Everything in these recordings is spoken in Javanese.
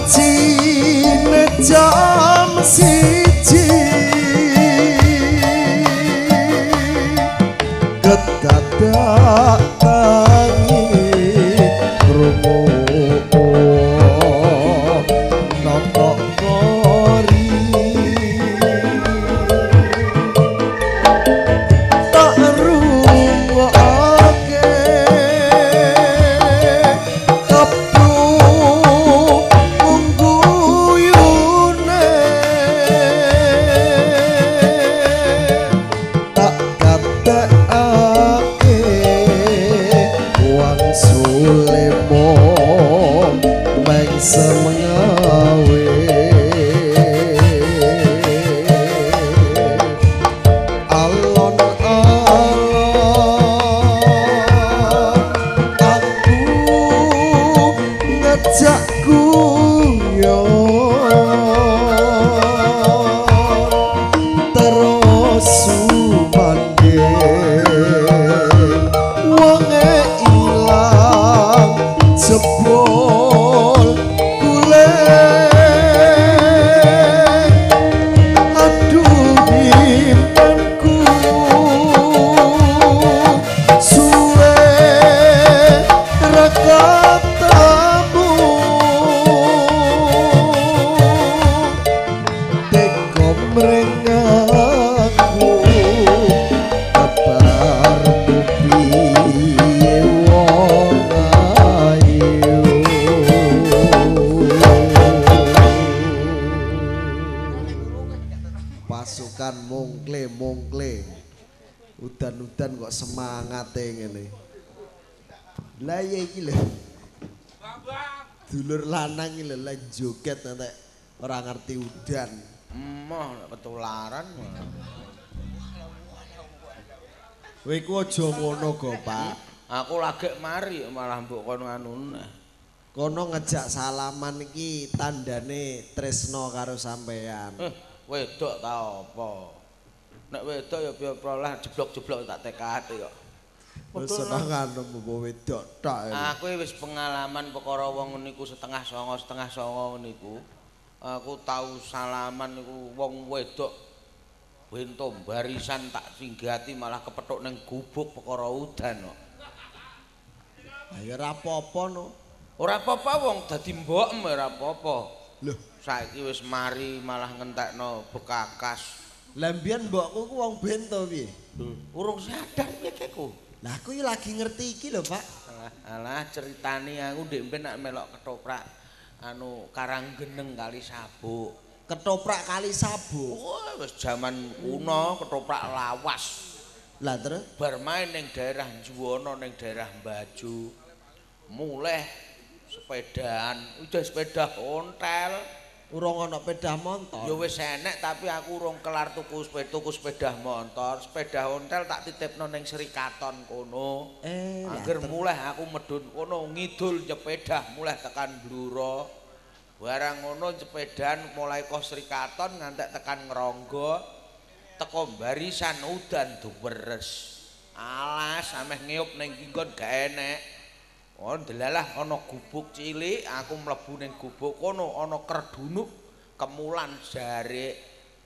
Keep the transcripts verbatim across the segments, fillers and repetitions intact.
wajine jam siji kedadak tangi krungu notok kori tak rungokake kepluk mungguyune tak katekake wang sulemo meng semengawe ngejak guyon terus sumangke wonge ilang jebol kuleng aduh impanku suwe rakatamu teko mrengaku kabar piye wong ayu pasukan mungkle mungkle udan-udan kok semangate ngene lah ya iki lho dulur lanang iki lho lah joget nanti ora ngerti udan emoh ketularan kowe iku aja ngono go Pak aku lagi mari malah mbok kono anu nah kono ngejak salaman iki tandane tresno karo sampean eh wedok ta apa nek wedok ya piye lah jeblok-jeblok tak tekati kok wis senengan mbok wedok tok aku wis pengalaman perkara wong niku setengah songo setengah songo niku aku tahu salaman niku wong wedok bento barisan tak singgati malah kepethuk ning gubuk perkara udan kok ayo ora apa-apa no ora apa-apa wong dadi mbokem ora apa-apa lho saiki wis mari malah ngentekno bekakas lah mbiyen mbokku ku wong bento piye urung sadar piye ku lah aku lagi ngerti iki lho Pak alah, alah ceritane aku ndek mben nak melok ketoprak anu Karanggeneng kali Sabuk ketoprak kali Sabuk wah wis jaman kuno ketoprak lawas lah terus bar main ning daerah Juwono ning daerah Baju mulai sepedaan udah sepeda ontel urung ana sepeda motor ya wis enek tapi aku urung kelar tuku sepeda tuku sepeda motor sepeda ontel tak titipno ning Srikaton kono eh angger mulai aku medun kono ngidul sepeda mulai tekan Bluro barang ngono sepedaan mulai kok Srikaton ngantek tekan Ngronggo teko barisan udan duweres alas ameh ngiyup ning nggon gak enek oh delalah ana gubuk cilik aku mlebu ning gubuk kono ana kerdunuk kemulan jarik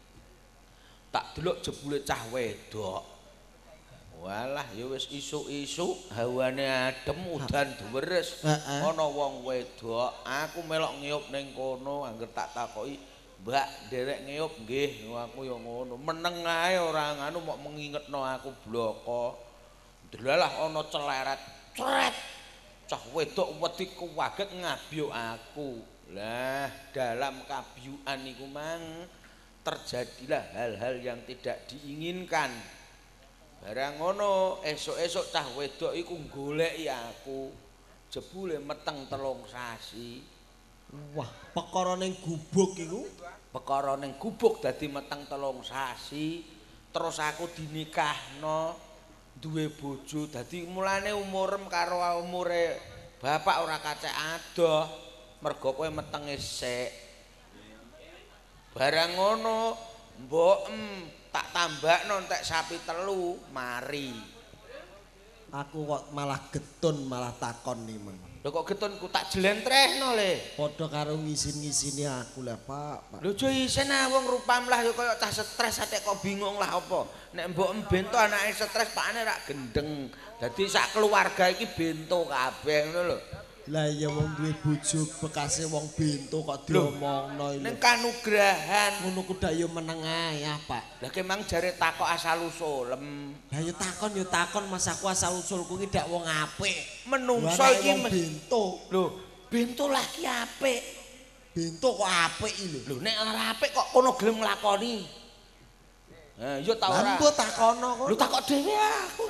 tak delok jebule cah wedok walah ya wis isuk-isuk hawane adem udan duweres ana wong wedok aku melok ngiyup ning kono angger tak takoki Mbak derek ngiyup nggih aku ya ngono meneng ae ora anu mok mengingetno aku bloko delalah ana celeret cret cah wedok wedi kuwaget ngabyuk aku lah dalam kabyukan iku mang terjadilah hal-hal yang tidak diinginkan barang ngono esuk-esuk cah wedok iku goleki aku jebule meteng telung sasi wah perkara ning gubuk iku perkara ning gubuk dadi meteng telung sasi terus aku dinikahno duwe bojo dadi mulane umurem karo umure bapak ora kacek adoh mergo kowe metenge sik barang ngono mbok em tak tambakno entek sapi telu mari aku kok malah getun malah takon nih men lho Lho kok getonku tak jlentrehno le. Padha karo ngisin-ngisini aku lah, Pak. Pak. Lho jo isen ah wong rupam lah kaya cah stres atek kok bingung lah apa. Nek mbok bento anake stres pakane rak gendeng. Dadi sak keluarga iki bento kabeh ngono lho. Lah ya wong duwe bojo bekase wong bento kok diomongno iki. Ning kanugrahan Ngono kudu ya meneng ae, Pak. lah kemang jare takok asal usulem. Lah ya takon ya takon Mas aku asal usulku iki dak wong apik. Menungso iki wong bento. Lho, bento lagi apik. Bento kok apik iki lho. Lho nek ora apik kok kono gelem nglakoni. Ha, ya ta ora. Lah mbok takono kok. Lho takok dhewe aku.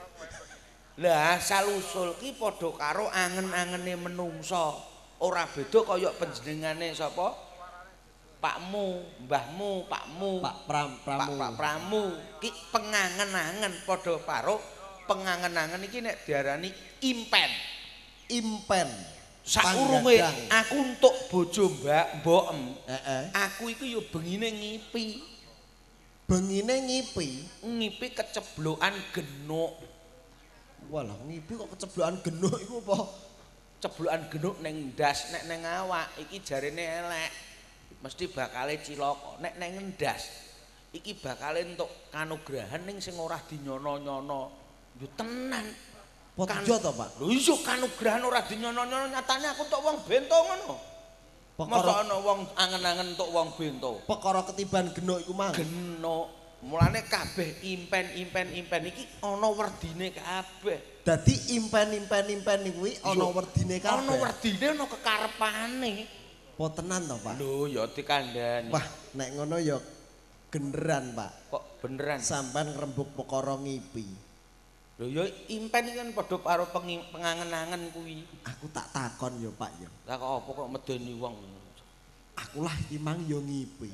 Lah asal usul ki padha karo angen-angene menungso. Ora beda kaya panjenengane sapa? Pakmu, mbahmu, pakmu, Pak Pram Pramu. Pak Pak Pramu ki pengangen-angen padha karo pengangen-angen iki nek diarani impen. Impen. Sakurunge Panggadang. aku entuk bojo mbak mbokem. Heeh. Aku iku ya bengine ngipi. Bengine ngipi. Ngipi keceblokan genuk. Walah ngipi kok keceblokan genuk iku apa? Ceblokan genuk ning ndas, nek ning awak iki jarene elek. Mesti bakale cilaka. Nek ning ndas iki bakale entuk kanugrahan ning sing ora dinyono-nyono. Yo tenan. Podjo to, Pak? Lho iya kanugrahan ora dinyono-nyono nyatane aku entuk wong bento ngono. Masa Perkara ana wong angen-angen entuk wong bento. perkara ketiban genuk iku mang. Genuk. Mulane kabeh impen-impen-impen iki ana werdine kabeh. Dadi impen-impen-impen kuwi ana werdine kabeh. Ana werdine ana kekarepane. Po tenan to, Pak? Lho ya dikandhani. Wah, nek ngono ya genderan, Pak. Kok beneran? Sampan ngrembug perkara ngipi. Lho ya impen iki kan padha karo pengi- pengangen-angen kuwi. Aku tak takon ya, Pak ya. Lah kok apa kok medeni wong. Aku lah iki mang ya ngipi.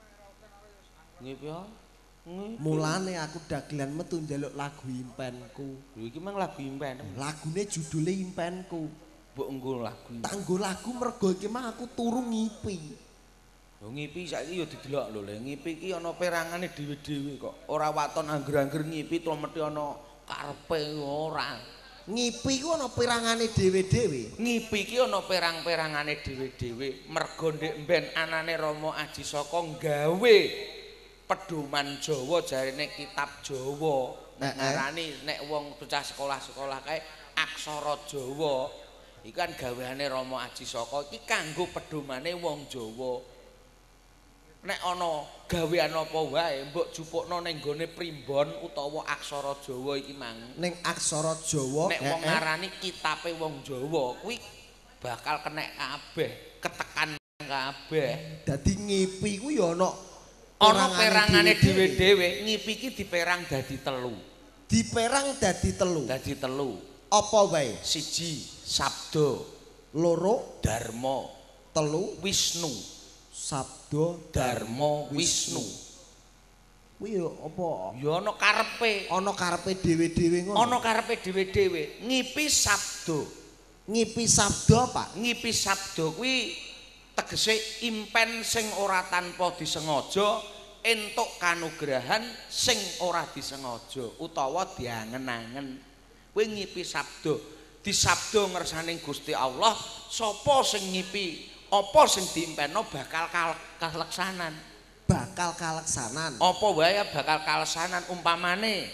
Ngipi ya? Ngipi. Mulane aku dagelan metu njaluk lagu impenku. Lho iki mang lagu impen. Lagune judule impenku. Mbok nggo lagu. Tanggo lagu mergo iki mang aku turu ngipi. Lho ngipi saiki ya didelok lho. Le ngipi iki ana perangane dhewe-dhewe kok. Ora waton angger-angger ngipi to mesti ana karepe ora. Ngipi ku ana pirangane dhewe-dhewe. Ngipi iki ana perang-perangane dhewe-dhewe. Mergo ndek mben anane Rama Aji Saka gawe pedoman Jawa jarene kitab Jawa. Ngarani nek wong bocah sekolah-sekolah kae aksara Jawa. Iki kan gaweane Rama Aji Saka iki kanggo pedomane wong Jawa. Nek ana gawean apa wae mbok jupukno ning gone primbon utawa aksara Jawa iki mang. Ning aksara Jawa Nek wong ngarani kitabe wong Jawa kuwi bakal kenek kabeh, ketekan kabeh. dadi ngipi ku ya ana Ana perangane dhewe-dhewe, ngipi iki diperang dadi telu. Diperang dadi telu. Dadi telu. Apa wae? Siji sabda, Loro, dharma, telu, Wisnu. sabda, Dharma Wisnu. Kuwi ya apa? Ya ana karepe, Ana karepe dhewe-dhewe ngono. ana karepe dhewe-dhewe. Ngipi sabda. Ngipi sabda, Pak. Ngipi sabda kuwi tegese impen sing ora tanpa disengaja entuk kanugrahan sing ora disengaja utawa diangen-angen. Kuwi ngipi sabda. Disabda ngersaning Gusti Allah, sapa sing ngipi, apa sing diimpenno bakal kaleksanan. Bakal kaleksanan. Apa wae bakal kaleksanan umpamane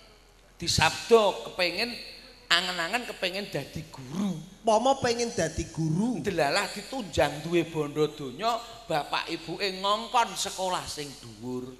disabda kepengin angen-angen kepengin dadi guru. Pomo pengen dadi guru. Delalah ditunjang duwe bondo donya, bapak ibuke ngongkon sekolah sing dhuwur.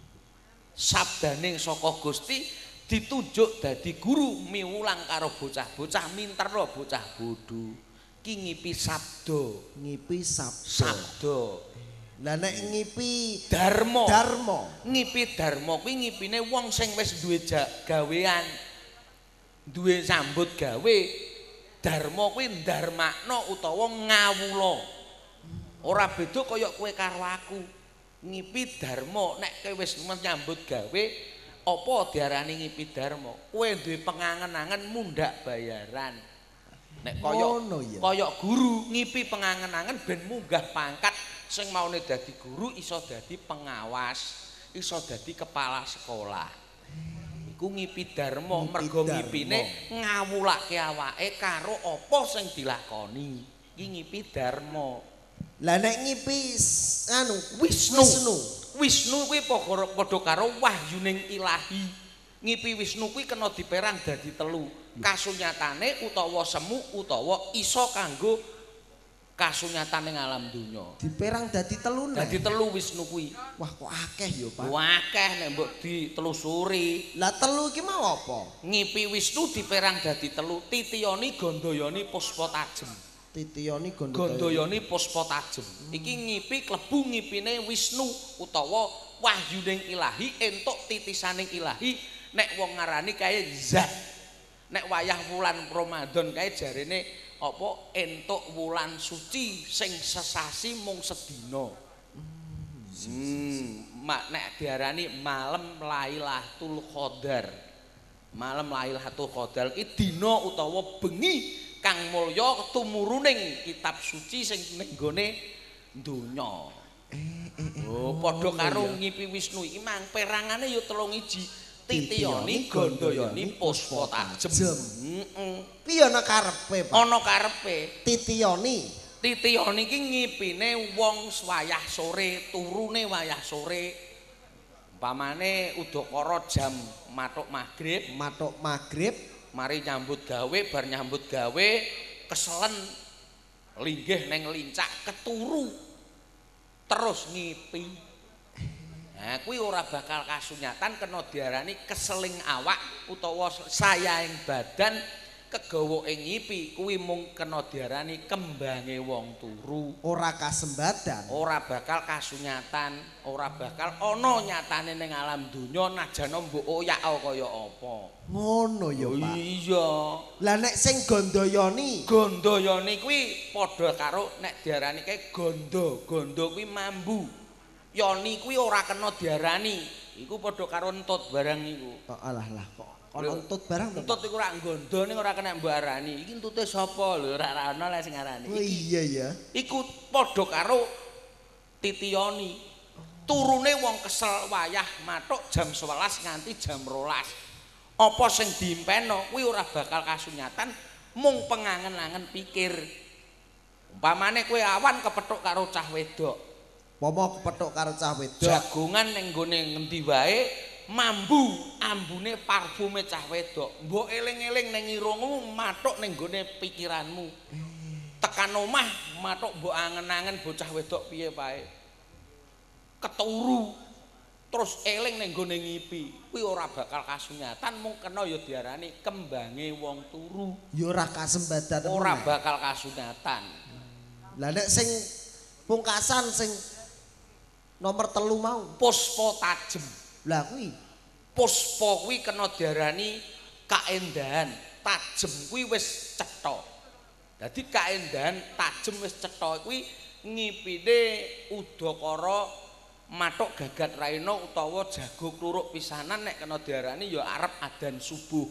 Sabdane saka Gusti ditunjuk dadi guru miwulang karo bocah-bocah minterno bocah bodho. Ki ngipi sabda, Ngipi sabda. sabda. Lah nek ngipi Dharma. Dharma. Ngipi dharma kuwi ngipine wong sing wis duwe gawean. Duwe sambut gawe. Dharma kuwi ndarmakna utawa ngawula. Ora beda kaya kowe karo aku. Ngipi dharma nek kowe wis menyambut gawe apa diarani ngipi dharma? Kowe duwe pengangen-angen mundhak bayaran. Nek kaya Ngono ya. kaya guru ngipi pengangen-angen ben munggah pangkat sing maune dadi guru iso dadi pengawas, iso dadi kepala sekolah. iku ngipi dharma, Ngipi mergo dharma. ngipine ngawulake awake karo apa sing dilakoni. Iki ngipi dharma. Lah nek ngipi s- anu Wisnu. Wisnu. Wisnu kuwi padha padha karo wahyuning ilahi. Ngipi Wisnu kuwi kena diperang dadi telu. Kasunyatane utawa semu utawa iso kanggo kasunyatan ning alam donya. Diperang dadi telu nek. Dadi telu Wisnu kuwi. Wah kok akeh ya, Pak. Akeh nek mbok ditelusuri. Lah telu iki mau apa? Ngipi Wisnu diperang dadi telu. Titiyani Gandayani Puspa Tajem. Titiyani Gandayani. Gandayani Puspa Tajem. Iki ngipi klebu ngipine Wisnu utawa wahyuning ilahi entuk titisaning ilahi nek wong ngarani kae zat. Nek wayah wulan Ramadan kae jarene apa entuk wulan suci sing sesasi mung sedina. Hmm, mak nek diarani malam Lailatul Qadar. Malam Lailatul Qadar iki dina utawa bengi kang mulya tumuruning kitab suci sing ning gone donya. Oh, padha karo ngipi Wisnu iki mang perangane ya telung iji. Titiyani Gandayani Puspa Tajem. Heeh. Piye ana karepe, Pak? Ana karepe. Titiyani. Titiyani iki ngipine wong wayah sore, turune wayah sore. Umpamane udakara jam matuk magrib, Matuk magrib mari nyambut gawe, bar nyambut gawe keselen linggih neng lincak keturu terus ngipi. Nah, kuwi ora bakal kasunyatan kena diarani keseling awak utawa sayaing badan kegawa ing ngipi kuwi mung kena diarani kembange wong turu. ora kasembadan. Ora bakal kasunyatan, ora bakal ana nyatane ning alam donya najana mbok oyak kaya apa. Ngono ya, Pak. Iya. Lah nek sing Gandayani, Gandayani kuwi padha karo nek diarani kae gondo. Gondo kuwi mambu. Yoni kuwi ora kena diarani. Iku padha karo entut barang iku. oh, alah lah kok ana entut barang to. Entut iku ora nggondo ning ora kena mbok arani. Iki entute sapa lho, ora ana lek sing arani. Oh iya ya. Iku padha karo titiyoni. Turune wong kesel wayah matuk jam sewelas nganti jam rolas. Apa sing diimpeno kuwi ora bakal kasunyatan mung pengangen-angen pikir. Umpamane kowe awan kepethuk karo cah wedok. Pomo kepethuk karo cah wedok. Jagongan ning gone ngendi wae mambu ambune parfume cah wedok. Mbok eling-eling ning irungmu matuk ning gone pikiranmu. Tekan omah matuk mbok angen-angen bocah wedok piye pae. Keturu terus eling ning gone ngipi. Kuwi ora bakal kasunyatan mung kena ya diarani kembange wong turu. Ya ora kasembadan. Ora bakal kasunyatan. Lah nek sing pungkasan sing nomor telu mau. Puspa Tajem. Lah kuwi Puspa kuwi kena diarani kaendahan. Tajem kuwi wis cetha. Dadi kaendahan tajem wis cetha kuwi ngipine udakara matuk gagat raina utawa jago kluruk pisanan nek kena diarani ya arep adan subuh.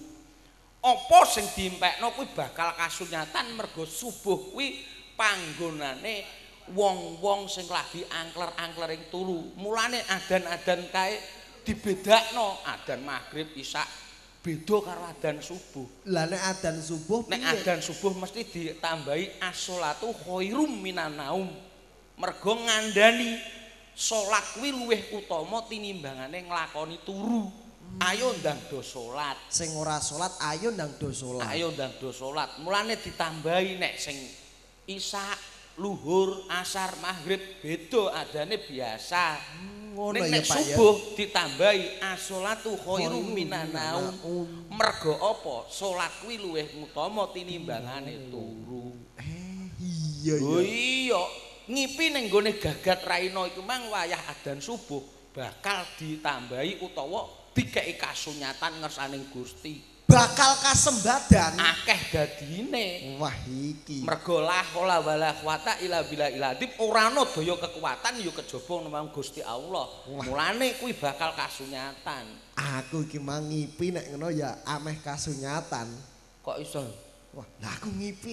Apa sing diimpekno kuwi bakal kasunyatan mergo subuh kuwi panggonane wong-wong sing lagi angkler-angklering turu. Mulane adan-adan kae dibedakno, adan maghrib isya beda karo adan subuh. lah nek adan subuh Nek piye? adan subuh mesti ditambahi as-sholatu khairum minan naum. Mergo ngandani salat kuwi luwih utama tinimbangane nglakoni turu. Ayo ndang do salat. Sing ora salat ayo ndang do salat. Ayo ndang do salat. Mulane ditambahi nek sing isya, luhur, asar, maghrib beda adane biasa. Ngono Nek ya nek Pak ya. subuh ditambahi as-sholatu khairum minan naum. Mergo apa? Salat kuwi luwih utama tinimbangane turu. Eh iya Oh ya. iya, ngipi ning gone gagat raina iku mang wayah adan subuh bakal ditambahi utawa dikeki kasunyatan ngersaning Gusti. Bakal kasembadan. Akeh dadine. Wah iki. Mergo la haula wala quwata illa billah iladim ora ana daya kekuatan ya kejaba nang Gusti Allah. Mulane kuwi bakal kasunyatan. Aku iki mang ngipi nek ngono ya ameh kasunyatan. Kok iso? Wah, lah aku ngipi.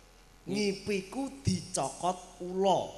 Ngipiku dicokot ula.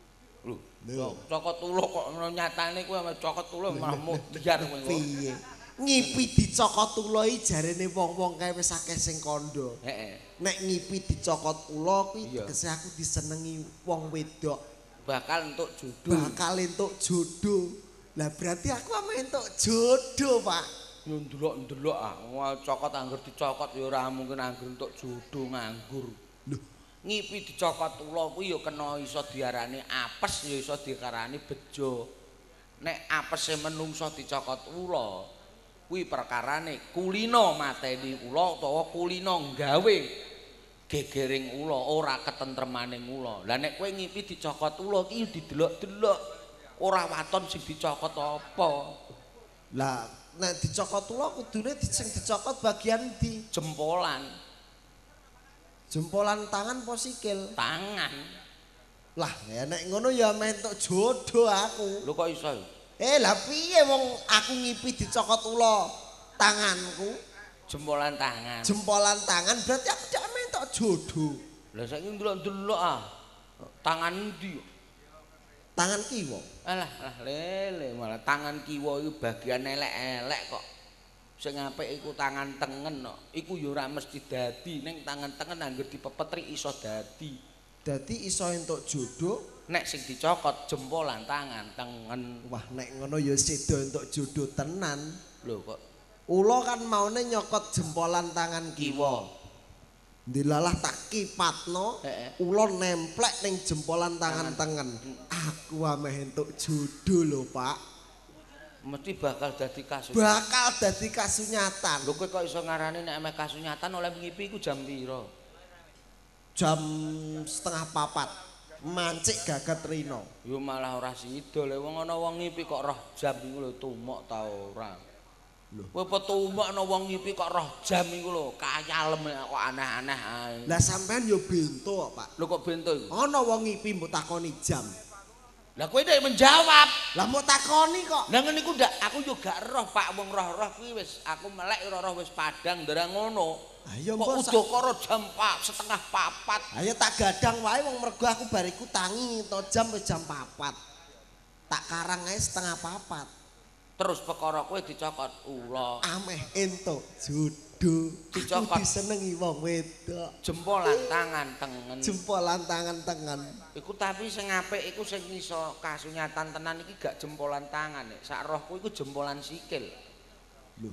Lho, cokot ulo kok ngono nyatane kuwi ame cokot ulo malah mudhar kowe. Piye? Ngipi dicokot ula iki jarene wong-wong kae wis akeh sing kandha. Heeh. Nek ngipi dicokot ula kuwi Iya. tegese aku disenengi wong wedok. Bakal entuk jodoh. Bakal entuk jodoh. Lah berarti aku ame entuk jodoh, Pak. Yo ndelok-ndelok ah, wah cokot angger dicokot ya ora mungkin angger entuk jodoh nganggur. Lho, Ngipi dicokot ula kuwi ya kena iso diarani apes ya iso diarani bejo. Nek apese menungso dicokot ula kuwi perkarane kulino mateni ula utawa kulino nggawe gegering ula ora ketentremaning ula. Lah nek kowe ngipi dicokot ula iki didelok-delok ora waton sing dicokot apa. lah nek dicokot ula kudune di- sing dicokot bagian di Jempolan, jempolan tangan apa sikil. tangan. Lah ya nek ngono ya ame entuk jodoh aku. Lho kok iso? Eh lah piye wong aku ngipi dicokot ula tanganku, Jempolan tangan. jempolan tangan berarti aku dak ame entuk jodoh. Lah saiki ndelok-ndelok ah. Tangan ndi? Tangan kiwa. Alah, alah lele malah tangan kiwa iku bagian elek-elek kok. Sing apik iku tangan tengen kok. Iku ya ora mesti dadi, ning tangan tengen angger dipepetri iso dadi. Dadi iso entuk jodoh. Nek sing dicokot jempolan tangan tengen. Wah nek ngono ya sedo entuk jodoh tenan. Lho kok Ula kan maune nyokot jempolan tangan kiwa. Dilalah tak kipatno, Heeh. ula nemplek ning jempolan tangan tengen. Aku ameh entuk jodoh lho, Pak. mesti bakal dadi kasus. Bakal dadi kasunyatan. Lho kowe kok iso ngarani nek emeh kasunyatan oleh ngipi iku jam pira? Jam setengah papat. Mancik gagat rino. Yo malah ora sida le wong ana wong ngipi kok roh jam iku lho tumuk ta ora. Lho. Kowe apa tumuk ana wong ngipi kok roh jam iku lho kayalem kok aneh-aneh ae. Lah sampean yo bento kok, Pak. Lho kok bento iku? Ana wong ngipi mbok takoni jam. Lah kowe nek menjawab. Lah mbok takoni kok. Lah ngene iku ndak aku yo gak roh Pak wong roh-roh kuwi wis aku melek roh-roh wis padang ndarang ngono. Ayo Kok mbok udakara jam pak setengah papat. Ayo tak gadang wae wong mergo aku bariku tangi to jam wis jam papat. Tak karang ae setengah papat. Terus perkara kowe dicokot ula. Ameh entuk jodoh. Dicokot. Aku disenengi wong wedok. Jempolan tangan tengen. Jempolan tangan tengen. Iku tapi sing apik iku sing iso kasunyatan tenan iki gak jempolan tangan nek sak rohku iku jempolan sikil. Lho.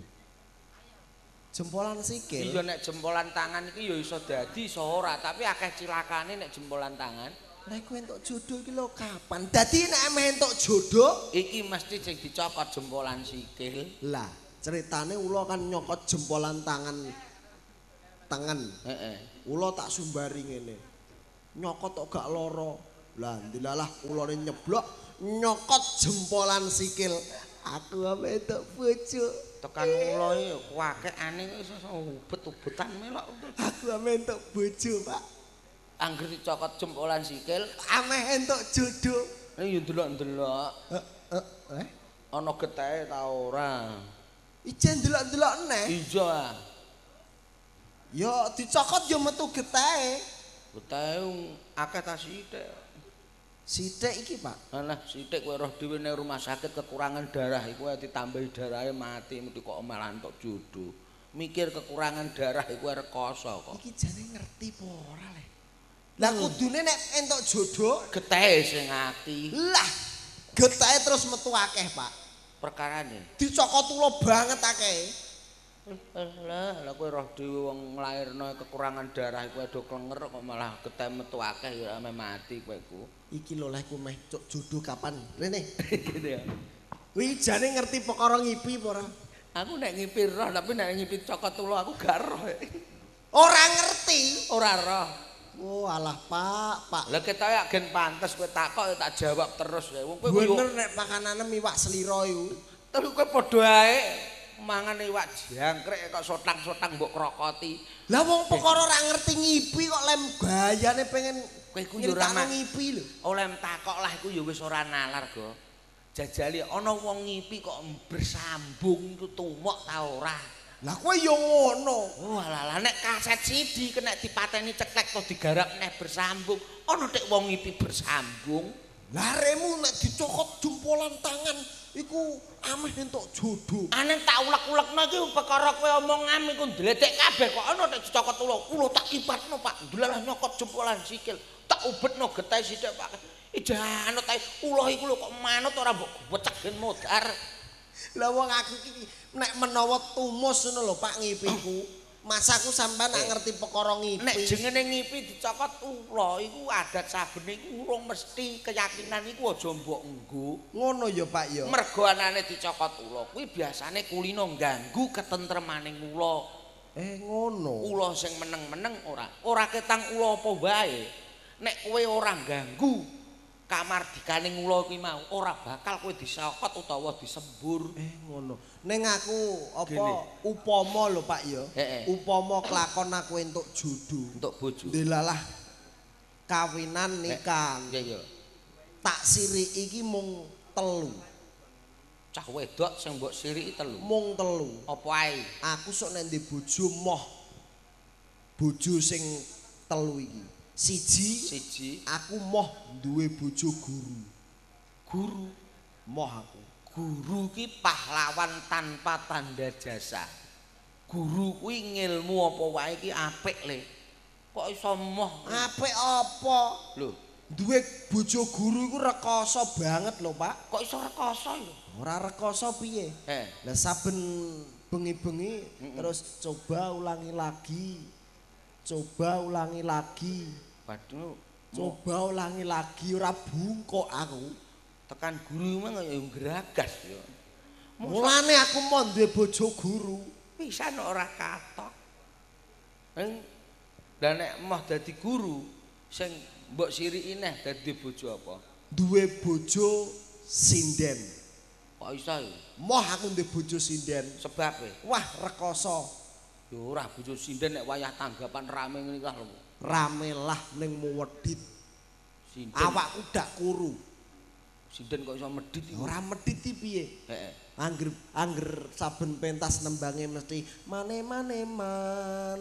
Jempolan sikil. Iya nek jempolan tangan iki ya iso dadi iso ora, tapi akeh cilakane nek jempolan tangan. Lah iku entuk jodoh iki lho kapan? Dadi nek ameh entuk jodoh, Iki mesti sing dicokot jempolan sikil. lah ceritane ula kan nyokot jempolan tangan tengen. Heeh. Ula tak sumbari ngene. Nyokot kok gak loro. Lah ndilalah ulane nyeblok nyokot jempolan sikil. Aku ame entuk bojo. Tekan ula iki kuwakekane iso ubet-ubetan melok. Aku ame entuk bojo, Pak. Angger dicokot jempolan sikil, Ameh entuk jodoh. eh yo ndelok-ndelok. Eh, eh, eh. Ana getehe ta ora? Ijen delok-delok neh. Iya. ah. Yo dicokot yo metu getehe. Getehe akeh ta sithik. Sithik iki, Pak. Alah sithik kowe roh dhewe ning rumah sakit kekurangan darah iku ae ditambahi darahe mati mesti kok malah entuk jodoh. Mikir kekurangan darah iku rekoso kok. Iki jane ngerti apa ora le? Lah kudune nek entuk jodoh, Getehe sing ati lah getehe terus metu akeh, Pak. perkarane. Dicokot ula banget akeh. Lah, lah kowe roh dhewe wong nglairno kekurangan darah iku ado klenger kok malah getih metu akeh ya ame mati kowe iku. Iki lho leh ku meh cuk jodoh kapan? Rene. Gitu ya. Kuwi jane ngerti perkara ngipi apa ora? Aku nek ngipi roh tapi nek ngipi cokot tulo aku gak roh. Ora ngerti. Ora roh. Oh alah Pak, Pak. Lah ketoke gen pantes kowe takok ya tak jawab terus ya. Wong kowe Bener nek pakanane miwak selira iku. terus kowe padha ae mangan iwak jangkrik kok sotang-sotang mbok krokoti. Lah wong perkara ora ngerti ngipi kok lem gayane pengen Kowe iku yo ora nyeritakno ngipi lho. oleh takok lah iku ya wis ora nalar go. Jajali ana wong ngipi kok bersambung iku tumuk ta ora? Lah kowe yo ngono. Oh alah nek kaset C D kena dipateni ceklek to digarap neh bersambung. Ana nek wong ngipi bersambung. Laremu nek dicokot jempolan tangan iku ameh entuk jodoh. Aneh tak ulek-ulekno iki perkara kowe omong ame iku ndledek kabeh kok ana nek dicokot ulo. Ulo tak kipatno Pak. Ndelalah nyokot jempolan sikil. Tak ubetno getih sithik Pak. Ijanut ae ulo iku lho kok manut ora mbok wecegen modar. Lah wong aku iki nek menawa tumus ngono lho Pak ngipiku. Masaku sampean nak ngerti perkara ngipi. Nek jengene ngipi dicokot ulo iku adat saben iku urung mesti keyakinan iku aja mbok enggo. Ngono ya Pak ya. Mergo anane dicokot ulo kuwi biasane kulino ganggu ketentremaning ulo. Eh ngono. Ulo sing meneng-meneng ora. Ora ketang ulo apa wae. Nek kowe ora ganggu kamardikaning ulo kuwi mau ora bakal kowe disokot utawa disembur. Eh ngono. Ning aku apa upama lho Pak ya. Upama kelakon aku entuk jodoh, entuk bojo. Ndelalah kawinan nikah. Iya iya. Tak siriki iki mung telu. Cah wedok sing mbok siriki telu. Mung telu. Apa ae? Aku sok nek ndek bojo moh. Bojo sing telu iki. Siji, siji aku moh duwe bojo guru. Guru moh aku. Guru ki pahlawan tanpa tanda jasa. Guru kuwi ngilmu apa wae ki apik le. Kok iso moh? Apik apa? Lho, duwe bojo guru iku rekoso banget lho, Pak. Kok iso rekoso lho? Ora rekoso piye? Eh. Lah saben bengi-bengi mm -mm. terus coba ulangi lagi. Coba ulangi lagi. Waduh, coba ulangi lagi ora bungkuk aku. Tekan guru mah ya geragas ya. Mulane aku mau duwe bojo guru. Pisan ora katok. Ning lah nek moh dadi guru sing mbok siriki neh dadi bojo apa? Duwe bojo sinden. Kok iso ya? Moh aku duwe bojo sinden. Sebab e? Wah, rekoso. Ya ora bojo sinden nek wayah tanggapan rame ngene iki lho. Rame lah ning muwedhit. Sinden. Awakku dak kuru. Sinden kok iso medhit iki? Ora medhit iki piye? Heeh. Angger angger saben pentas nembange mesti mane-mane man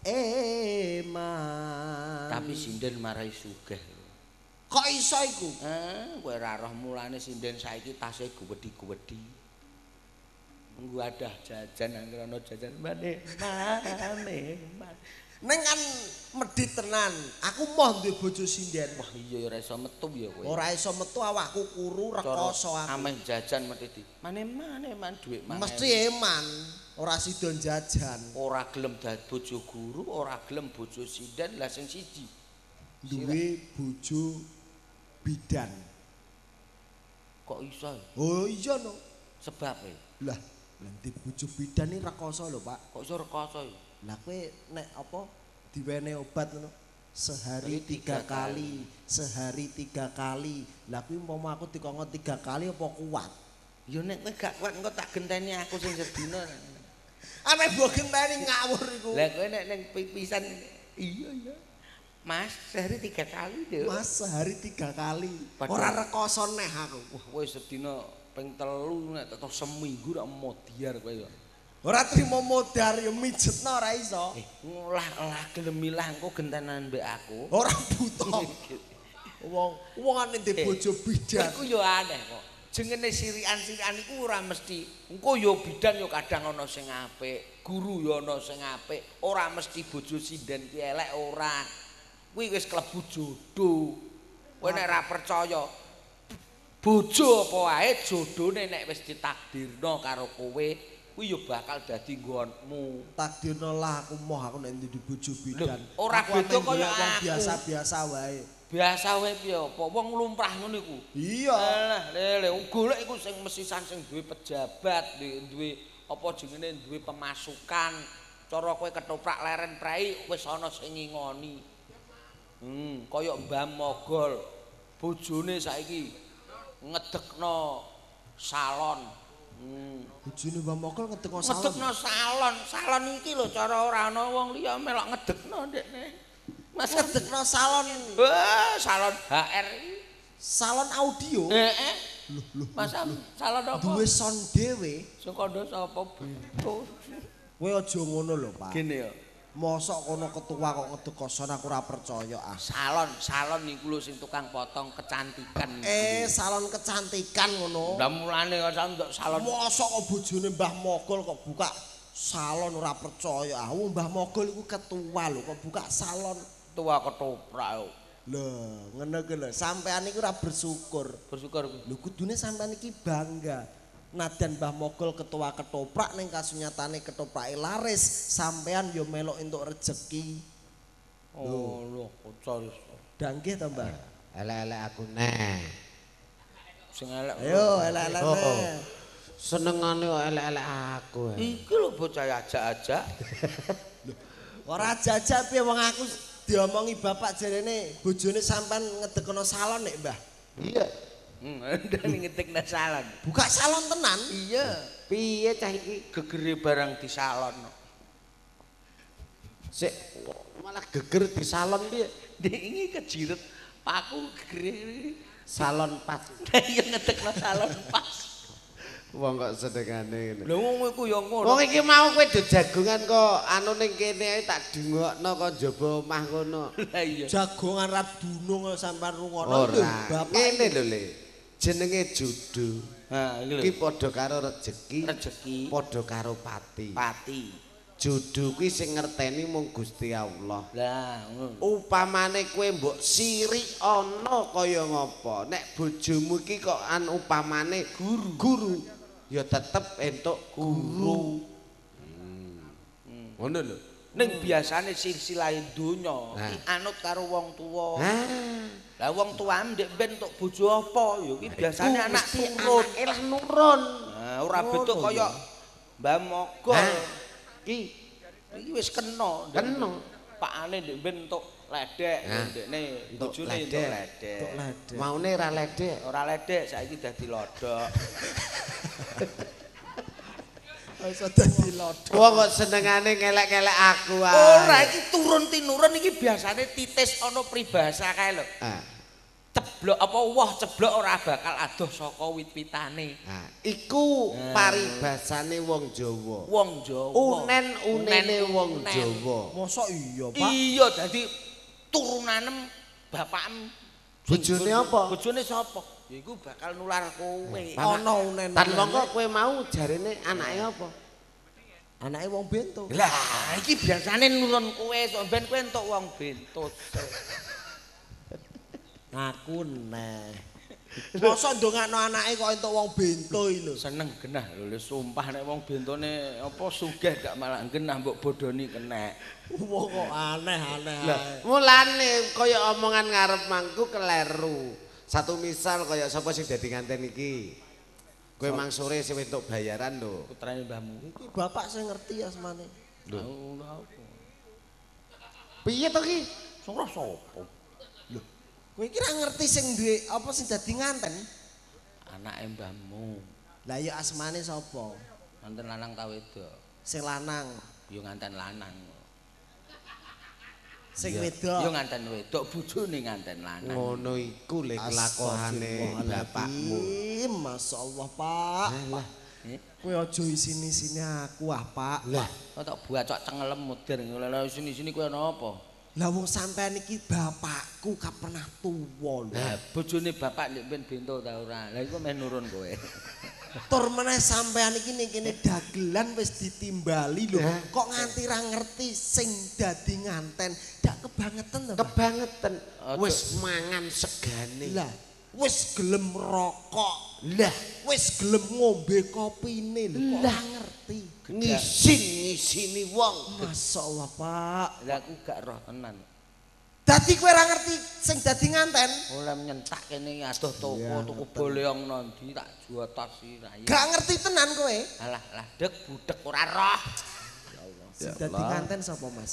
eman. Tapi sinden marai sugih. Kok iso iku? Eh, kowe ora roh mulane sinden saiki tasih guwedhi-guwedhi. Nggo adah jajan angger ana jajan mane mane man. Neng kan medhit tenan. Aku moh duwe bojo sinden. Wah iya ora iso metu ya kowe. Ora iso metu awakku kuru rekoso aku. Ameh jajan medhit. Mane-mane man dhuwit man. Mesti eman, ora sida jajan. Ora gelem dadi bojo guru, ora gelem bojo sinden, lah sing siji duwe bojo bidan. Kok iso? Oh iya no. Sebabe. Lah, nanti bojo bidan iki rekoso lho, Pak. Kok iso rekoso ya? Lah kowe nek apa diwene obat ngono sehari tiga kali, sehari tiga kali. Lah kuwi umpama aku dikongkon tiga kali apa kuat? Ya nek kowe gak kuat engko tak genteni aku sing sedina. Ame mbok genteni ngawur iku. Lah kowe nek ning pipisan iya iya. Mas, sehari tiga kali lho. Mas, sehari tiga kali. Ora rekoso neh aku. Wah, kowe sedina ping telu nek tetep seminggu rak modiar kowe ya. Ora trimo modar ya mijetno ora iso. Eh, ngolah-olah gelem milah engko gentenan mbek aku. Ora butuh. Wong wongane ndek bojo bidan. Iku yo aneh kok. Jengene sirikan-sirikan iku ora mesti. Engko yo bidan yo kadang ana sing apik, guru yo ana sing apik. Ora mesti bojo sinden ki elek ora. Kuwi wis klebu jodoh. Kowe nek ora percaya bojo apa wae jodhone nek wis ditakdirno karo kowe kuwi ya bakal dadi nggonmu. Takdirno lah aku moh aku nek ndi bojo bidan. Ora beda kaya aku. Biasa-biasa wae. Biasa wae piye apa wong lumrah ngono iku. Iya. Alah, lele golek iku sing mesisan sing duwe pejabat, duwe apa jenenge duwe pemasukan. Cara kowe ketoprak leren prei wis ana sing ngingoni. Hmm, kaya Mbah Mogol. Bojone saiki ngedekno salon. Hmm. Bojone Mbah Mogol ngedekno salon. Ngedekno salon. Salon iki lho cara ora ana wong liya melok ngedekno ndekne. Mas ngedekno salon. Wah, salon H R iki. Salon audio. Heeh. Loh, loh. Mas salon apa? Duwe sound dhewe. Sing kandha sapa Bento. Kowe aja ngono lho, Pak. Gene ya. Mosok kono ketua kok ngedekoson aku ora percaya ah. Salon, salon niku lho sing tukang potong kecantikan. Eh, salon kecantikan ngono. Lah mulane kok salon. Mosok kok bojone Mbah Mogol kok buka salon ora percaya. Ah, Mbah Mogol iku ketua lho kok buka salon. Tua ketoprak. Lho, ngono ku lho. Sampean iki ora bersyukur. Bersyukur. Lho kudune sampean iki bangga. Nadan Mbah Mogol ketua ketoprak ning kasunyatane ketoprake laris, sampean yo melok entuk rejeki. Oh, lho, cari. Dan nggih to, Mbah? Elek-elek aku neh. Sing elek. Ayo, elek-elek. Oh, senengane kok elek-elek aku. Iki lho bocah ajak-ajak. Ora jajak piye wong aku diomongi bapak jarene bojone sampean ngedekono salon nek, Mbah. Iya. Hmm, ndang ngetikna salon. Buka salon tenan? Iya. Piye cah iki Gegere barang di salon. sik malah geger di salon piye? Dek iki kejiret paku gegere. Salon pas. Iya ngetekno salon pas. Wong kok sedengane ngene. Lha wong iku ya ngono. Wong iki mau kowe do jagongan kok anu ning kene ae tak dungokno kok njaba omah kono. Lah iya. Jagongan ra dunung sampean rungono lho, Ora. bapak. Ngene lho, Le. Jenenge judu. Ha, iki lho. Ki padha karo rejeki, Rejeki. padha karo pati. Pati. Judu kuwi sing ngerteni mung Gusti Allah. Lah, ngono. Upamane kowe mbok sirik ana kaya ngapa? Nek bojomu iki kok an upamane guru, guru ya tetep entuk guru. Hmm. Ngono lho. Ning biasane silsilah donya Nah. iki anut karo wong tuwa. Ah, Lah wong tuane ndek ben entuk bojo apa ya iki biasane iku anak mesti turun. anake lah nurun. Nah, ora Ngono betuk lho. kaya Mbah Mogol. Hah? Ki Iki wis kena. Kena. Pakane ndek ben entuk ledek, Nah, ndekne entuk bojone ledek. entuk ledek. Tok ledek. maune ra ledek. Ora ledek saiki dadi lodok. Iso dadi lodok. Wong kok senengane ngelek-ngelek aku ae. Ora iki turun tinurun iki biasane titis ana pribasa kae lho. Ah, Ceblok apa woh ceblok ora bakal adoh saka wit-witane. ah, iku Nah. paribasane wong Jawa. Wong Jawa. Unen unene wong unen. Jawa. Mosok iya, Pak? Iya dadi turunanem bapakmu. Bojone apa? Bojone sapa? Ya iku bakal nular kowe. Ana unen. Tan mongko kowe mau jarene anake apa? Anake wong bento. Lah iki biasane nurun kowe sok ben kowe entuk wong bentut. Aku neh. Mosok ndongakno anake kok entuk wong bento iki lho. Seneng genah lho le sumpah nek wong bentone apa sugih gak malah genah mbok bodoni kenek. Wong kok aneh-aneh Lah, ae. mulane kaya omongan ngarep mangku keleru. Satu misal kaya sapa sing dadi nganten iki. Kowe mang sore sing entuk bayaran lho. Putrane mbahmu. Iki bapak sing ngerti asmane. Lho. Lho. Piye to ki? Ora sapa? Kowe iki ra ngerti sing duwe apa sing dadi nganten? Anake mbahmu. Lah ya asmane sapa? Nganten lanang ta wedok? Sing lanang, Ya nganten lanang. sing Ya wedok. nganten wedok, bojone nganten lanang. Ngono iku le kelakuane bapakmu. Astagfirullahaladzim, masyaallah, Pak. Alah, Eh, Kowe aja isini-sini aku ah, Pak. lah kok tak buacok cengelem mudir ngene sini-sini kowe ana apa? Lah wong sampean iki bapakku ka pernah tuwa lho. Lah bojone bapak nek ben bento ta ora. Lah iku meh nurun kowe. Tur meneh sampean iki ning kene dagelan wis ditimbali lho. Hah? Kok nganti ra ngerti sing dadi nganten. Dak kebangetan to, Pak. kebangetan Aduh. wis mangan segane. Lah, wis gelem rokok. Lah, Wis gelem ngombe kopine lho. Kok Lah. ora ngerti. ngisin-ngisini wong. Masyaallah, Pak. Lah aku gak roh tenan. Dadi kowe ora ngerti sing dadi nganten. Oleh nyentak kene adoh toko Iya, tuku ngeten. boleong nondi tak juotos iki ra. Gak ngerti tenan kowe. Alah lah dek budek ora roh. Sing dadi nganten sapa, Mas?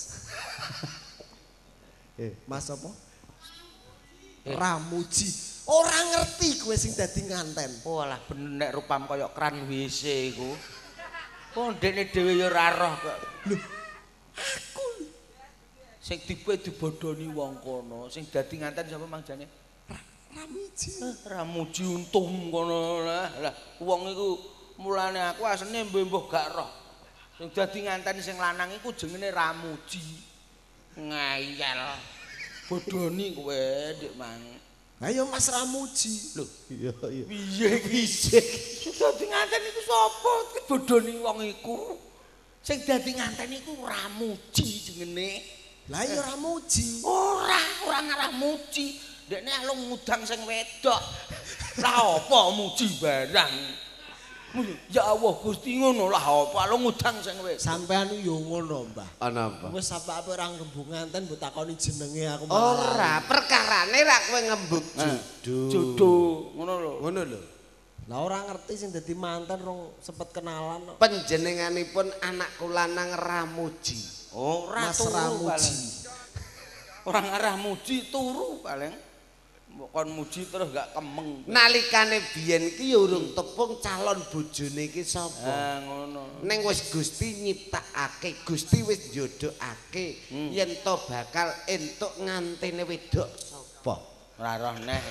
Eh. Mas apa? Eh. Ramuji. Ora ngerti kowe sing dadi nganten. Oh alah bener nek rupam kaya kran W C iku. Oh ndekne dhewe ya ora roh kok. Lho, aku Sing tipe dibodoni wong kono, sing dadi nganten sapa mangjane? Ramuji. Ramuji untung kono lah. Lah wong iku mulane aku asline mbuh gak roh. Sing dadi nganteni sing lanang iku jenenge Ramuji. Ngayal. Bodoni kowe, Dik Mang. Ayo Mas Ramuji. Lho, Iya iya. piye iki? Sing dadi nganteni iku sapa? Bodoni wong iku. Sing dadi nganteni iku Ramuji jenenge. Lah iya Ramuji. Ora, ora ngarah muji. Dekne alung ngudang sing wedok. Lah apa muji barang? Ya Allah Gusti ngono lah apa alung ngudang sing wedok. Sampean yo ngono, Mbah. Ana apa? Wis sampe ape ora ngembung nganten mbok takoni jenenge aku Ora, perkarane ra kowe ngembuk jodoh. Jodoh, ngono lho. Ngono lho. Lah ora ngerti sing dadi manten rong sepet kenalan kok. Panjenenganipun anak kula nang Ramuji. Ora Mas turu Ramuji. paling. Orang arah muji turu paling. Mbok kon muji terus gak kemeng. Nalikane biyen ki ya urung tepung calon bojone iki sapa? Ah ngono. Ning wis Gusti nyiptakake, Gusti wis njodhokake Hmm. yen to bakal entuk ngantene wedok sapa? Ora roh neh.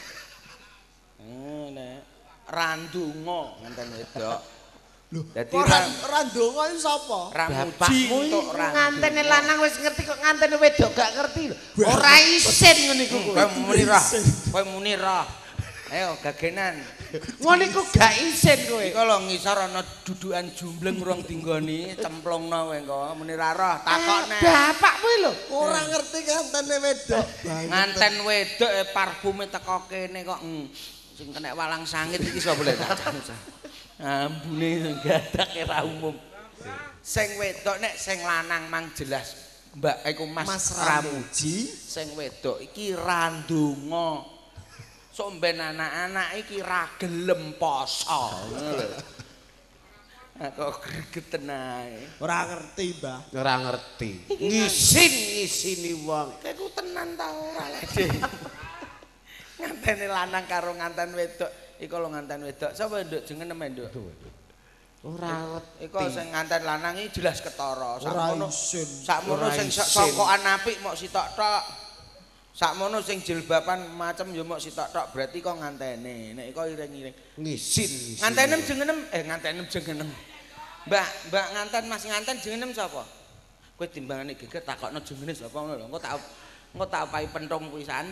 Ngene. Randunga nganten wedok. Lho, Dadi ora ra- ora ndonga iki sapa? Ramuji Bapakmu entuk iku randunga. ngantene lanang wis ngerti kok ngantene wedok gak ngerti lho. Ora isin ngono iku kowe. Kowe muni roh. Kowe muni roh. Ayo gagenan. Ngono iku gak isin kowe. Iki lho ngisor ana dudukan jumbleng urung dinggoni, cemplungno kowe engko muni ra roh, takokne. Bapakmu lho. Ora ngerti kantene wedok. Nganten wedok e parfume teko kene kok mm, sing kena walang sangit iki sapa boleh tak ambune gadak ora umum. Sing wedok nek sing lanang mang jelas Mbak iku Mas, Mas Ramuji, sing wedok iki randonga. Sok ben anak-anak iki ra gelem poso. Ngono lho. Kok gregeten ae. Ora ngerti, Mbah. Ora ngerti. Ngisin ngisini wong. Iku tenan ta ora lek. Ngantene lanang karo nganten wedok. Iku lho nganten wedok. Sapa nduk jenenge nduk? Ora Iku sing nganten lanang iki jelas ketara. Ora Sakmono isin. sakmono Ora sing isin. sokokan apik mok sitok tok. Sakmono sing jilbaban macem ya mok sitok tok berarti kok ngantene. Nek iku iring-iring. ngisin ngisin. Ngantenem jengenem eh ngantenem jengenem. Mbak, Mbak nganten Mas nganten jengenem sapa? Kowe timbangane geger takokno jenenge sapa ngono lho. Engko tak engko tak pahi penthung pisan.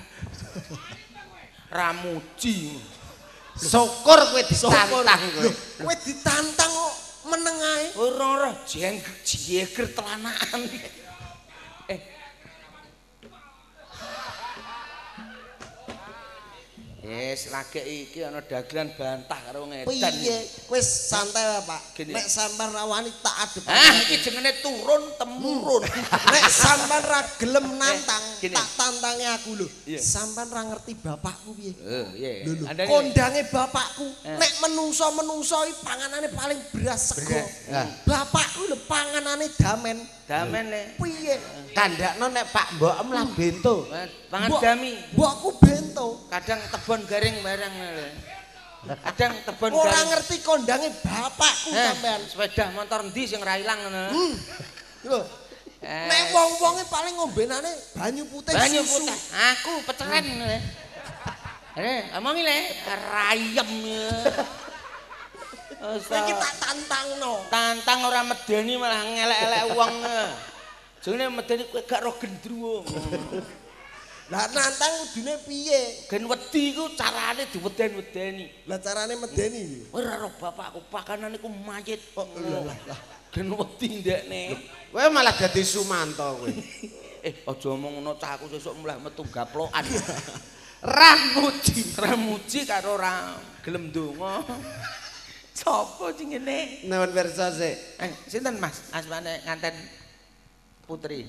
Ramuji. Syukur kowe ditantang kowe. Lho, kowe ditantang kok meneng ae. Ora ora jeng jeger telanakan. Eh. Yes, lagi iki ana dagelan bantah karo ngedan. Piye? Wis santai wae, Pak. Gini. Nek sampean rawani tak adep. Ah, iki jenenge turun temurun. Nek sampean ra gelem nantang, gini. tak tantangi aku lho. Iya. Sampean ra ngerti bapakku piye? Eh, iya. Lho lho, Andane- kondange bapakku. Eh. Nek menungso-menungso iki panganane paling beras sego. Beras. Nah. Bapakku lho panganane damen. Damen le. Piye? Kandakno nek Pak Mbok lah bento. Pangan Mbok- dami. Mbokku bento. Kadang tebon garing barang le. Kadang tebon Ora garing. ngerti kondange bapakku Eh, sampean. sepeda motor ndi sing ra ilang ngono. Hmm. Lho, Eh, nek wong-wonge paling ngombenane banyu putih banyu susu. putih. Aku peceren le. Eh, omongi le rayem. Iki tak tantangno. Tantang ora medeni malah ngelek-elek wong. Jane medeni kowe gak ro gendruwo. Lah nantang kudune piye? Gen wedi iku carane diweden-wedeni. Lah carane medeni. Ora ro bapakku pakanan iku mayit. Oh, lah lah lah. Gen wedi ndekne. Kowe malah dadi Sumanto kowe. Eh, aja omong ngono cah aku sesuk mulai metu gaplokan. Ramuji. Ramuji karo ora gelem ndonga. Sopo jenenge? Nuwun pirsa sik. Eh, sinten Mas? Asmane nganten putri.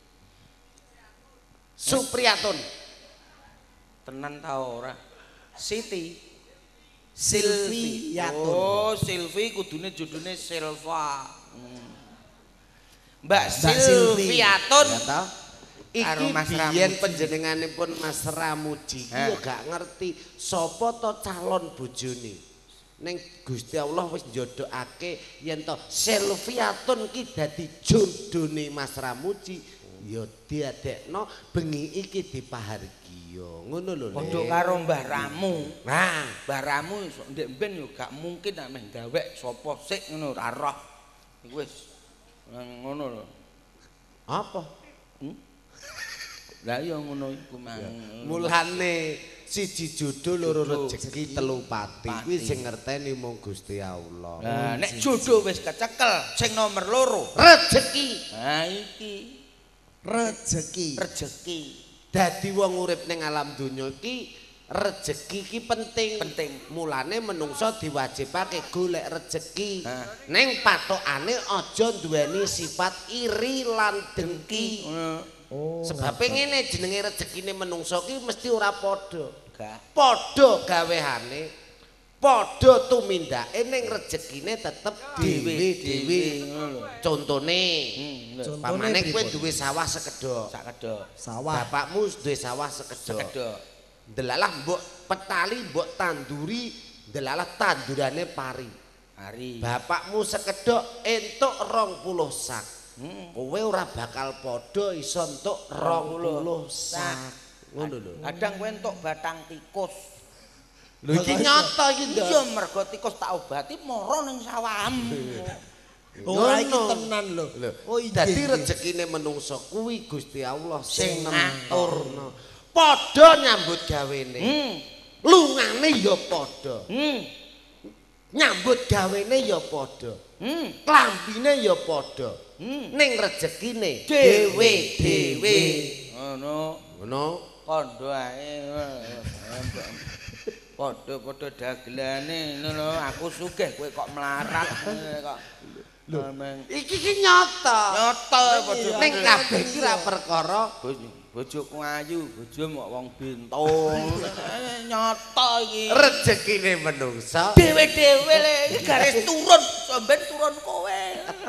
Supriyatun. Tenan ta ora? Siti. Silvi Yatun. Oh, Silvi kudune judune Silva. Hmm. Mbak Mbak Silvi Silvi. Yatun. Ya ta? Karo Iki Mas biyen Ramuji. panjenenganipun Mas Ramuji Eh. iki gak ngerti sapa to calon bojone. Ning Gusti Allah wis njodhokake yen to Silviatun ki dadi jodhone Mas Ramuji ya diadekno bengi iki dipahargya. Ngono lho. Padha Le. karo Mbah Ramu. Nah, Mbah Ramu ndek mben yo gak mungkin nek meh gawek sapa sik ngono ora roh. Iku wis Ngono lho. Apa? Hmm? Lah iya ngono iku mang. Mulane siji jodoh loro rezeki telu pati kuwi sing ngerteni mung Gusti Allah. Lah nek jodoh wis kecekel sing nomor loro Rezeki. Ha iki Rezeki. rezeki. Dadi wong urip ning alam donya iki rezeki iki penting. Penting. Mulane menungso diwajibake golek rezeki. Nah. Ning patokane aja duweni sifat iri lan dengki. Oh. Sebab ngene jenenge rezekine menungso ki mesti ora padha. Gak. Padha gawehane, padha tumindake ning rezekine tetep dhewe-dhewe. Contone, Hmm, pamane kowe duwe sawah sekedhok. sak kedok. Sawah. Bapakmu duwe sawah sekedhok. Kedok. Delalah mbok petali, mbok tanduri, delalah tandurane pari. Hari. Bapakmu sekedhok entuk rong puluh sak. Hmm. Kowe ora bakal padha iso entuk rong puluh sak. Ngono lho. Kadang kowe entuk batang tikus. Lho iki nyata iki, Nduk. Iya mergo tikus tak obati mara ning sawahmu. Ora iki Ngono. tenan lho. Oh iya. Dadi rezekine menungso kuwi Gusti Allah sing Sing ngaturno. Padha nyambut gawene. Hmm. Lungane ya padha. Hmm. Nyambut gawene ya padha. Hmm. Klambine ya padha. Hmm. Ning rezekine Dewe-dewe. Ngono. Ngono. Kondo ae. Padha-padha dagelane ngono aku sugih kowe kok melarat kok. Lho, Iki ki nyata. nyata padha Ning kabeh iki ra perkara bojoku ayu, bojomu kok wong bintung. Nyata iki. rezekine menungsa. Dewe-dewe le garis turun, sampean turun kowe.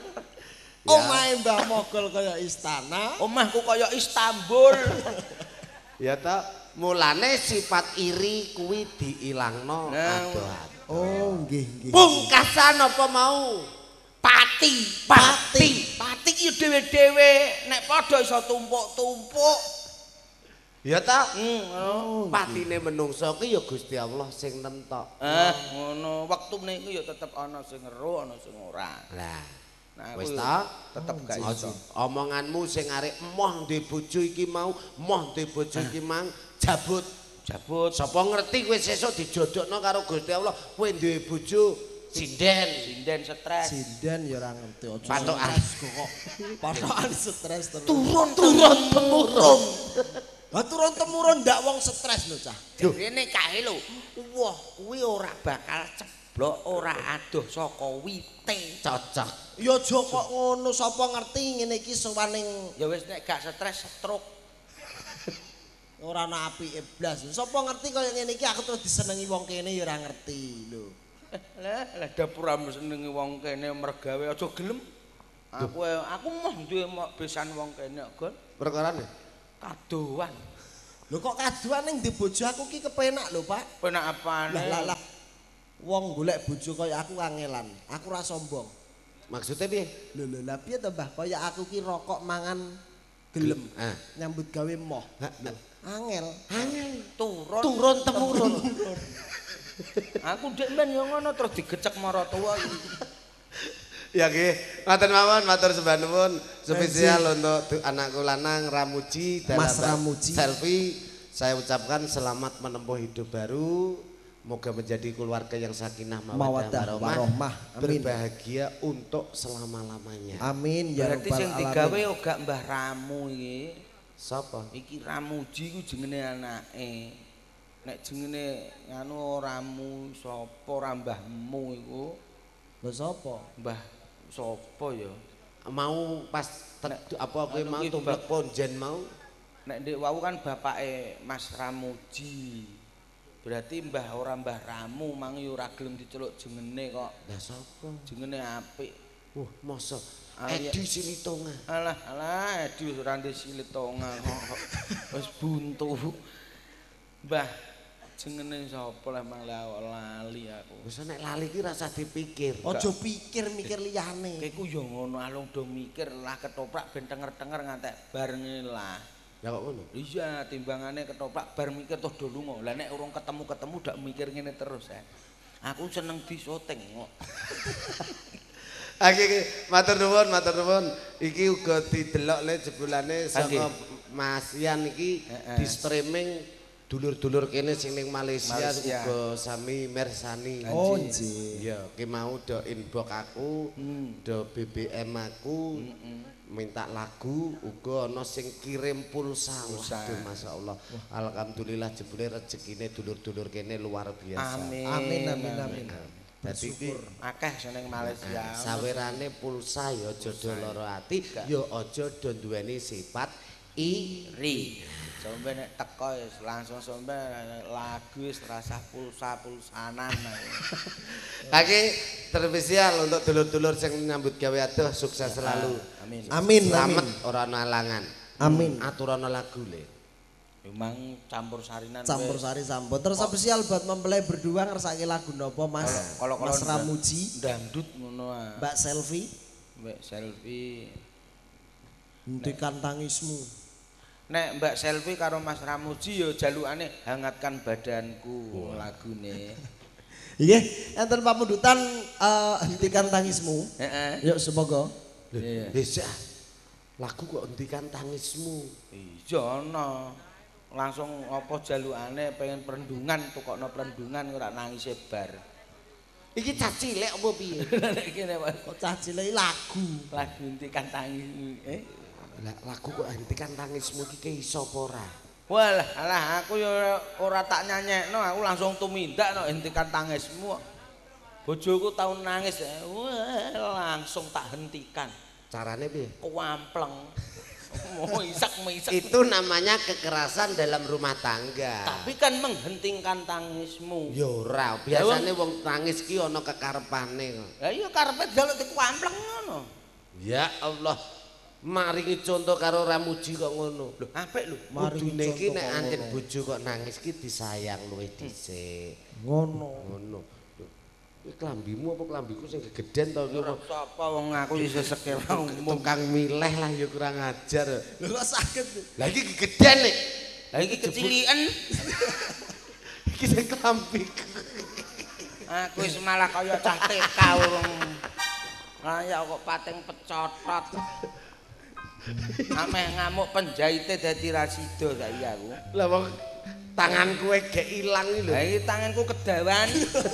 Omahe Mbah Mogol kaya istana. Omahku kaya Istanbul. Ya ta, mulane sifat iri kuwi diilangno Nah. ado-ado. Oh, nggih nggih. Pungkasan apa mau? Pati, pati, pati iki dhewe-dhewe nek padha iso tumpuk-tumpuk. Ya ta, Hmm, ngono. patine menungsa ki ya Gusti Allah sing nentok. Ah, ngono. Wektune iku ya tetep ana sing ngeru, ana sing ora. Lah, Nah, wis aku ta? tetep gak iso. Omonganmu sing arek emoh duwe bojo iki mau, emoh duwe bojo iki mang jabut. Jabut Sapa ngerti kowe sesuk dijodhokno karo Gusti Allah, kowe duwe bojo sinden. sinden stres. Sinden ya ora ngerti aja. Patokan. stres kok. Patokan stres terus. Turun turun temurun. Lah turun temurun ndak wong stres lho, Cah. Rene kae lho. Wah, kuwi ora bakal ceblok, ora adoh saka wite. Cocok. Ya aja kok ngono, sapa ngerti ngene iki sowaning Ya wis nek gak stres stroke. ora ana apike blas. Sapa ngerti kaya ngene iki aku terus disenengi wong kene ya ora ngerti lho. Lah, lah dapur am senengi wong kene mergawe aja gelem. Aku aku mah duwe besan wong kene Gon. Perkarane. Kadoan. Lho kok kaduan ning di bojo aku ki kepenak lho, Pak. Penak apane? Lah lah lah. Wong golek bojo kaya aku kangelan. Aku ora sombong. Maksudnya piye? Lho lho lah piye to, Mbah? Kaya aku ki rokok mangan gelem. Ah. Nyambut gawe moh. Lho, angel. Angel. Turun. Turun temurun. Aku ndek men yo ngono terus digecek maratuwa iki. Ya nggih, ngoten mawon matur sembah nuwun spesial untuk tu- anakku lanang Ramuji dan Mas Abang Ramuji. Selfie. Saya ucapkan selamat menempuh hidup baru. Moga menjadi keluarga yang sakinah mawaddah Mawaddah warahmah. warahmah. Amin. Berbahagia untuk selama-lamanya. Amin ya Berarti rabbal sing digawe alamin. ora Mbah Ramu iki. Sapa? Iki Ramuji ku jenenge anake. Nek jenenge nganu Ramu sapa ora mbahmu iku? Lho sapa? Mbah sapa ya? Mau pas ted- apa kowe anu mau ki tumplek bab- ponjen mau? Nek ndek wau kan bapake Mas Ramuji. Berarti mbah ora Mbah Ramu mang yo ora gelem diceluk jengene kok. Lah sapa? Jengene apik. Wah, mosok Ah, iya. Edi Silitonga. Alah, alah, Edi wis ora ndek silit tonga kok. Wis buntu. Mbah jenenge sapa lah mang lali aku. Wis nek lali ki rasa dipikir. Aja pikir mikir liyane. Keku yo ngono alung do mikir lah ketoprak ben tenger-tenger ngantek bar ngene lah. Ya kok ngono? Iya, timbangane ketoprak bar mikir toh do lunga. Lah nek urung ketemu-ketemu dak mikir ngene terus ya. Aku seneng disoting kok. Iki matur nuwun, matur nuwun. Iki uga didelok le jebulane saka Mas Yan iki di streaming dulur-dulur kene sing ning Malaysia uga sami mirsani. Oh nggih. Iya, ki mau do inbox aku, do B B M aku. Minta lagu uga ana sing kirim pulsa. Waduh masyaallah. Alhamdulillah jebule rezekine dulur-dulur kene luar biasa. Amin. Amin amin amin. Dadi iki akeh seneng Malaysia. Sawerane pulsa ya aja do lara ati, ya aja do duweni sifat iri. Sampe nek teko langsung sampe lagu wis terasa pulsa-pulsanan. Kaki terspesial untuk dulur-dulur sing nyambut gawe adoh sukses selalu. Amin. Amin. Selamat ora ana alangan. Amin. Aturana lagu le. Memang campur sarinan. Campur sari sampun. Terus spesial buat mempelai berdua ngersake lagu napa Mas? Kalau Mas Ramuji, dangdut ngono ah. Mbak Selfie, Mbak Selfie. hentikan tangismu. Nek Mbak Selfie karo Mas Ramuji ya jalukane hangatkan badanku lagune. Nggih, enten pamundutan uh, hentikan tangismu. Heeh. Yuk semoga. Iya. Wis lagu kok hentikan tangismu. Iya ana. Langsung apa jalukane pengen perendungan tukokno perendungan ora nangis bar. Iki cah cilik apa piye? Nek kene Kok cah cilik lagu. lagu hentikan tangis. Eh? Lah lagu kok hentikan tangismu iki iso apa ora? Walah, alah aku ya ora tak nyanyekno, aku langsung tumindak no hentikan tangismu. Bojoku tau nangis, wah, langsung tak hentikan. Carane piye? Kuampleng. Mau isak-isak. Itu namanya kekerasan dalam rumah tangga. Tapi kan menghentikan tangismu. Ya ora, biasane wong nangis ki ana kekarepane kok. Lah iya karepe jaluk dikuampleng ngono. Ya Allah. Maringi contoh karo Ramuji kok ngono. Lho, apik lho. Kudune iki nek anjen bojo kok nangis ki disayang luwih dhisik. Ngono. Ngono. Kuwi klambimu apa klambiku sing gegeden to iki? Sapa wong aku iso sekir umum. Tukang milih lah ya kurang ajar. Lho kok sakit. Lah iki gegeden nek. Lah iki keciliken. Iki sing klambiku. Aku wis malah kaya cah T K urung. Kaya kok pating pecotot. Ameh ngamuk penjahite dadi rasido saiki aku. Lah wong tanganku gek ilang iki lho. Lah iki tanganku kedawan.